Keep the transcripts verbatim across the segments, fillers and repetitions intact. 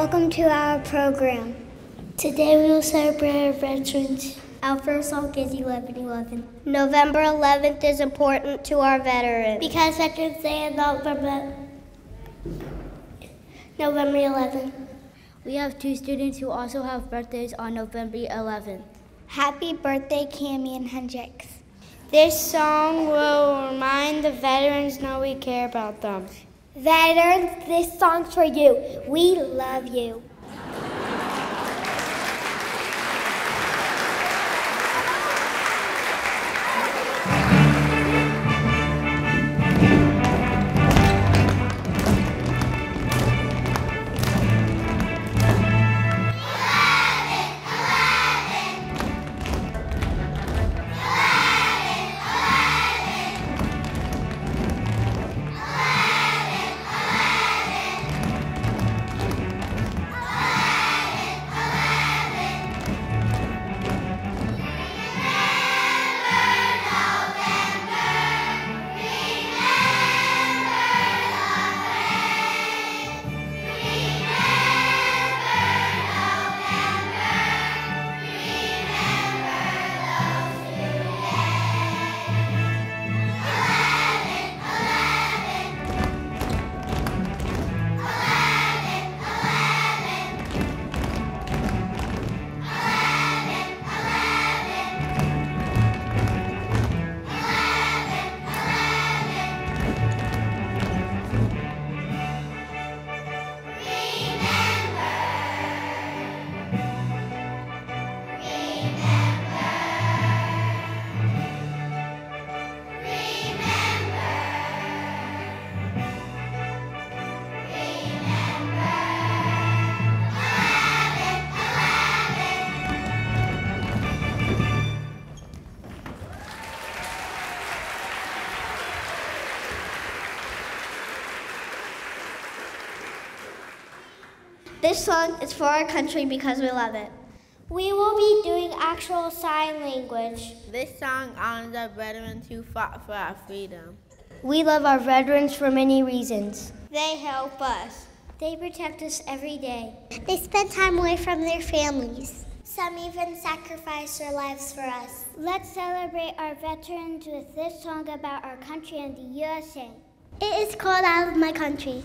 Welcome to our program. Today we will celebrate our veterans. Our first song is eleven eleven. November eleventh is important to our veterans. Because Veterans Day is November, November eleventh. We have two students who also have birthdays on November eleventh. Happy birthday, Cami and Hendrix. This song will remind the veterans know we care about them. Veterans, this song's for you. We love you. This song is for our country because we love it. We will be doing actual sign language. This song honors our veterans who fought for our freedom. We love our veterans for many reasons. They help us. They protect us every day. They spend time away from their families. Some even sacrifice their lives for us. Let's celebrate our veterans with this song about our country and the U S A. It is called I Love My Country.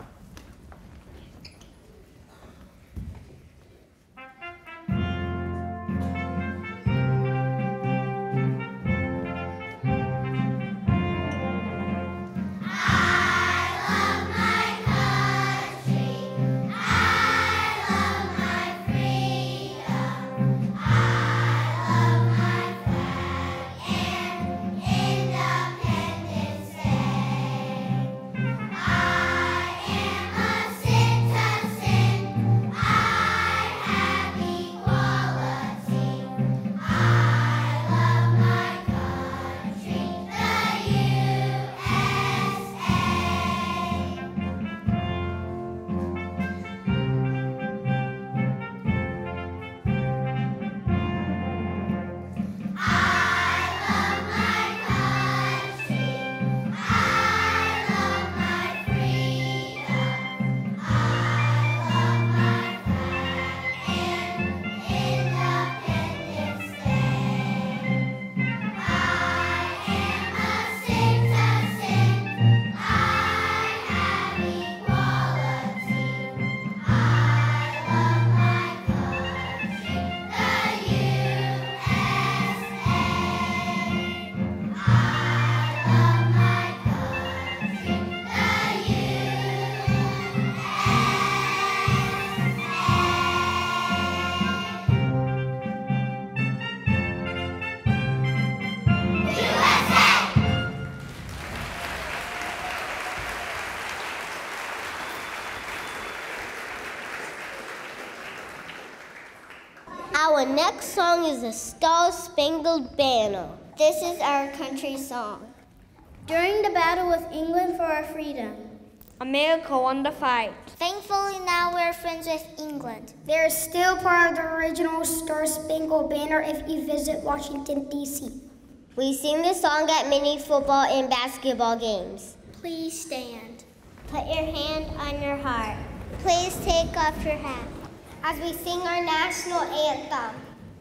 Our next song is the Star-Spangled Banner. This is our country song. During the battle with England for our freedom, America won the fight. Thankfully now we're friends with England. They're still part of the original Star-Spangled Banner if you visit Washington, D C We sing this song at many football and basketball games. Please stand. Put your hand on your heart. Please take off your hat as we sing our national anthem.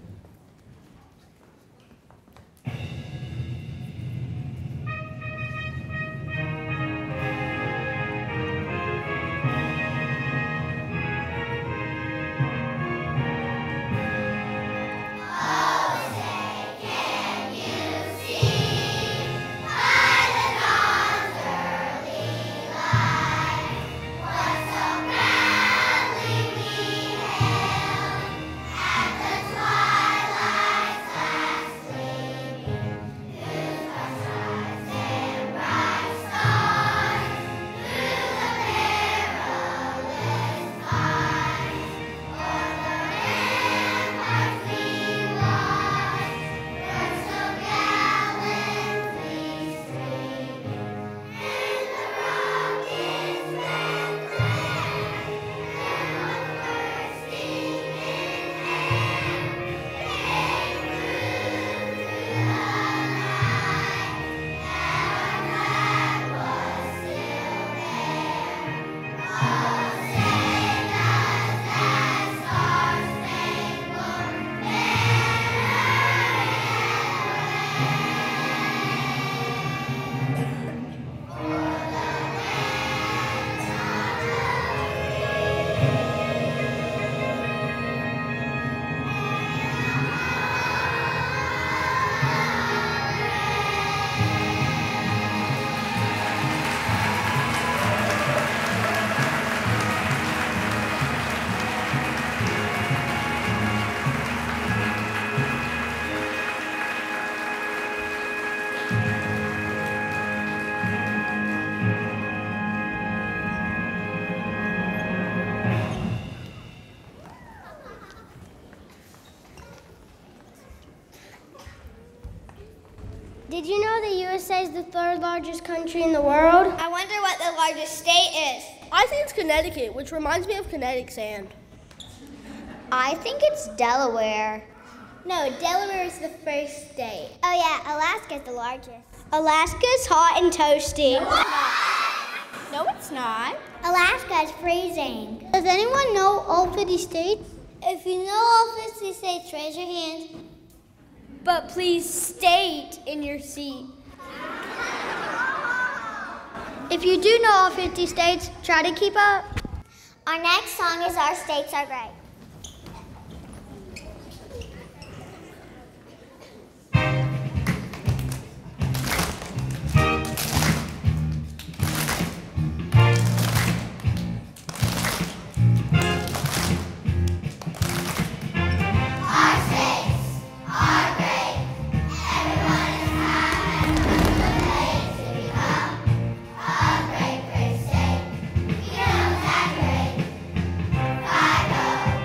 Did you know the U S A is the third largest country in the world? I wonder what the largest state is. I think it's Connecticut, which reminds me of kinetic sand. I think it's Delaware. No, Delaware is the first state. Oh yeah, Alaska is the largest. Alaska's hot and toasty. No, it's not. Alaska is freezing. Does anyone know all fifty states? If you know all fifty states, raise your hand. But please state in your seat. If you do know all fifty states, try to keep up. Our next song is Our States Are Great. Five, oh.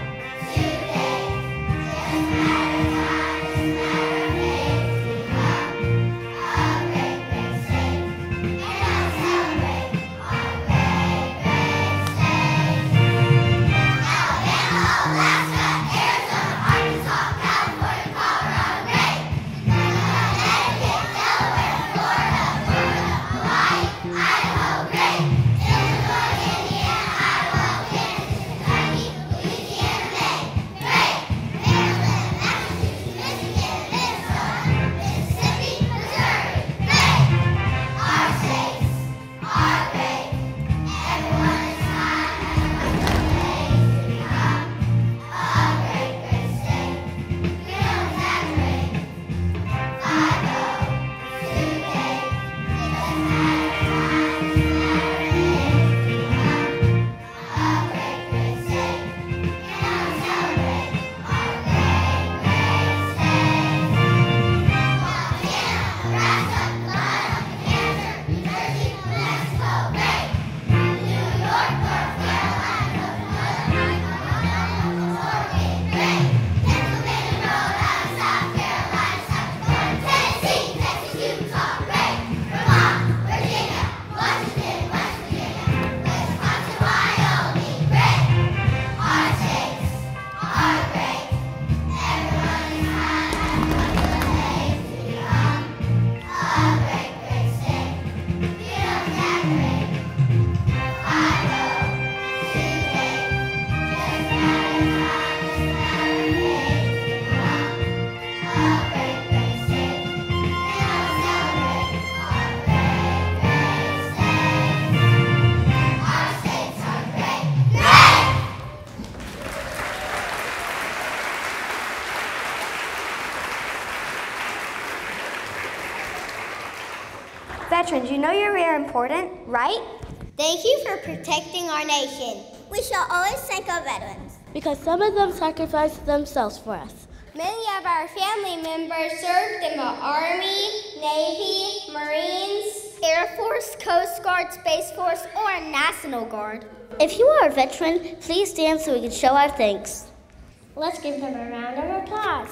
Veterans, you know you're very important, right? Thank you for protecting our nation. We shall always thank our veterans. Because some of them sacrificed themselves for us. Many of our family members served in the Army, Navy, Marines, Air Force, Coast Guard, Space Force, or National Guard. If you are a veteran, please stand so we can show our thanks. Let's give them a round of applause.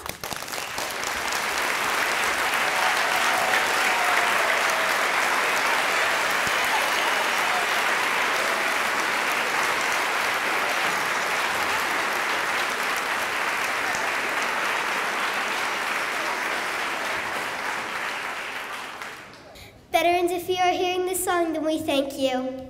Veterans, if you are hearing this song, then we thank you.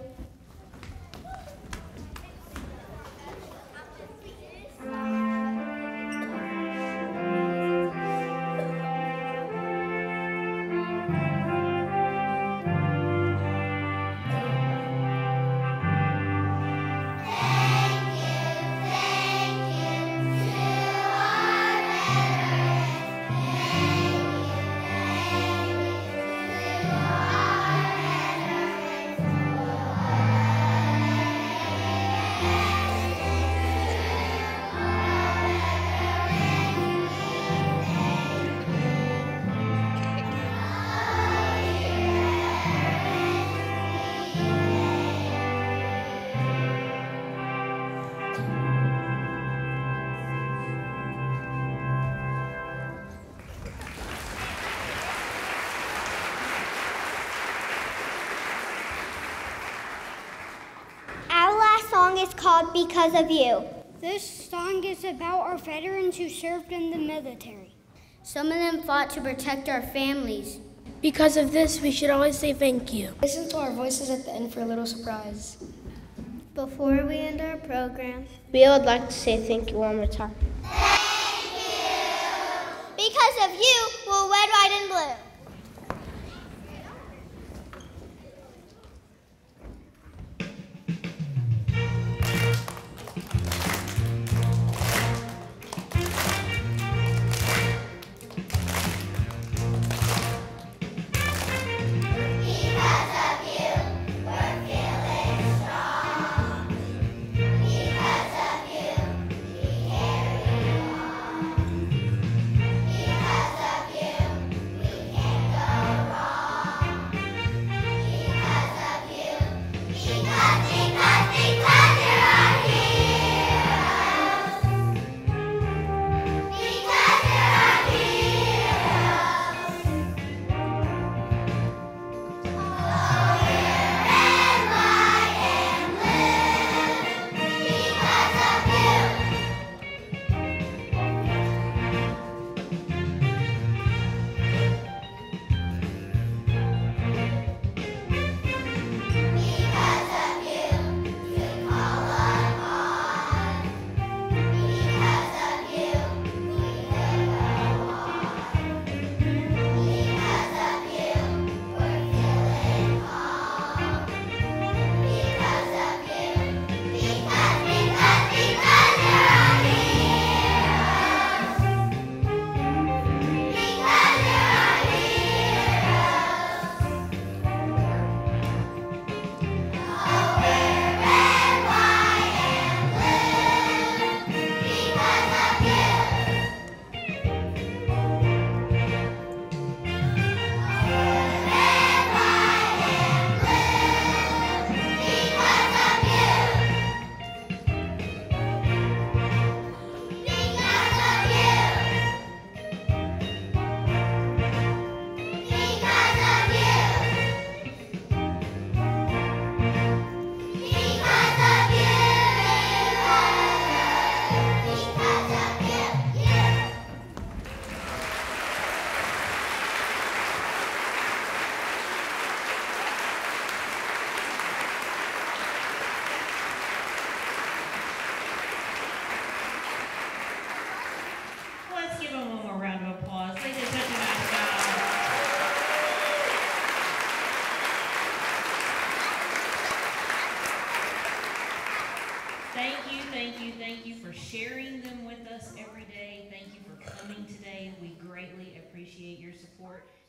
Song is called Because of You. This song is about our veterans who served in the military. Some of them fought to protect our families. Because of this, we should always say thank you. Listen to our voices at the end for a little surprise. Before we end our program, we would like to say thank you one more time. Thank you! Because of you, we're red, white, and blue. Thank you, thank you, thank you for sharing them with us every day. Thank you for coming today. We greatly appreciate your support.